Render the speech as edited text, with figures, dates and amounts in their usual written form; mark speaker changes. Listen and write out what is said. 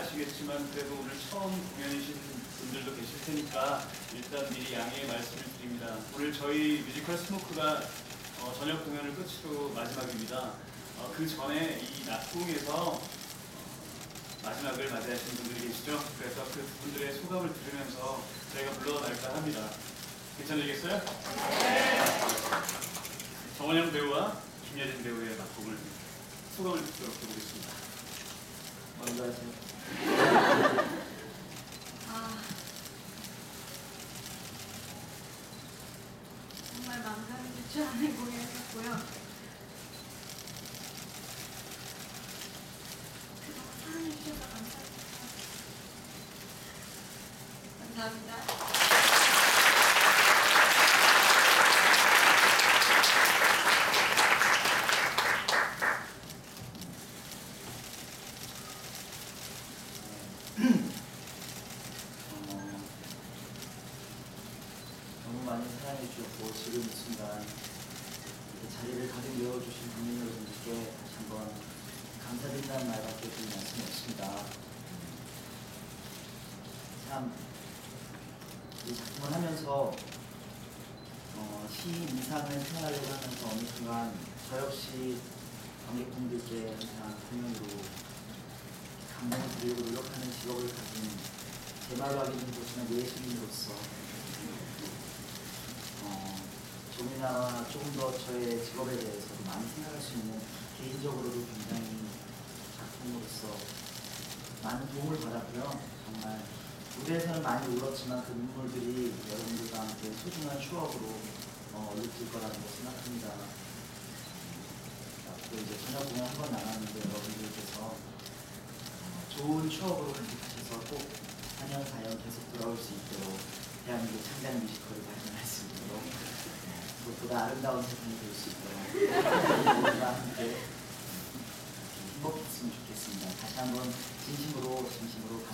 Speaker 1: 아시겠지만 그래도 오늘 처음 공연이신 분들도 계실 테니까 일단 미리 양해의 말씀을 드립니다. 오늘 저희 뮤지컬 스모크가 저녁 공연을 끝으로 마지막입니다. 그 전에 이 낙궁에서 마지막을 맞이하신 분들이 계시죠? 그래서 그 분들의 소감을 들으면서 저희가 물러날까 합니다. 괜찮으시겠어요? 네! 정원영 배우와 김여진 배우의 낙궁을 소감을 듣도록 해보겠습니다.
Speaker 2: 먼저 하세요.
Speaker 3: 정말 망설임 좋지 않은 공연이었고요. 그동안 사랑해주셔서 감사합니다.
Speaker 2: 너무 많이 사랑해 주셨고 지금 이 순간 이렇게 자리를 가득 메워주신 국민 여러분들께 다시 한번 감사드린다는 말밖에 드릴 말씀이 없습니다. 참 이 작품을 하면서 시인 이상을 생활하려고 하면서 어느 순간 저 역시 관객분들께 항상 공연으로 감동을 드리려고 노력하는 직업을 가진 제 말로 하기는 좀 그렇지만 예술인으로서 조금이나 조금 더 저의 직업에 대해서도 많이 생각할 수 있는 개인적으로도 굉장히 작품으로서 많은 도움을 받았고요. 정말 무대에서는 많이 울었지만 그 눈물들이 여러분들과 함께 소중한 추억으로 얼룩질 거라고 생각합니다. 또 이제 저녁 공연 한 번 나갔는데 여러분들께서 좋은 추억으로 간직하셔서 꼭 4년 4년 계속 돌아올 수 있도록 대한민국 창작 뮤지컬을 발전할 수 있도록 무엇보다 아름다운 세상이 될 수 있도록 여러분들과 함께 행복했으면 좋겠습니다. 다시 한번 진심으로